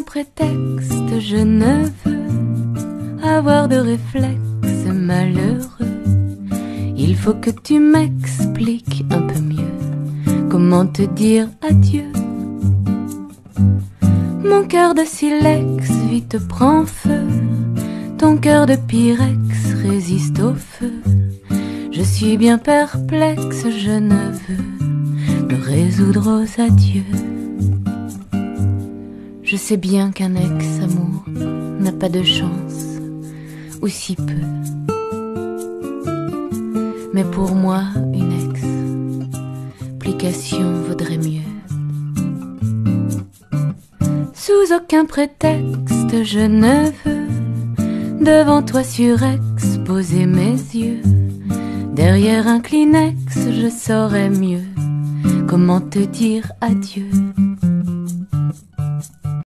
aucun prétexte, je ne veux avoir de réflexe malheureux. Il faut que tu m'expliques un peu mieux comment te dire adieu. Mon cœur de silex vite prend feu, ton cœur de pyrex résiste au feu. Je suis bien perplexe, je ne veux me résoudre aux adieux. Je sais bien qu'un ex-amour n'a pas de chance, ou si peu. Mais pour moi, une explication vaudrait mieux. Sous aucun prétexte, je ne veux devant toi surexposer mes yeux. Derrière un Kleenex, je saurais mieux comment te dire adieu.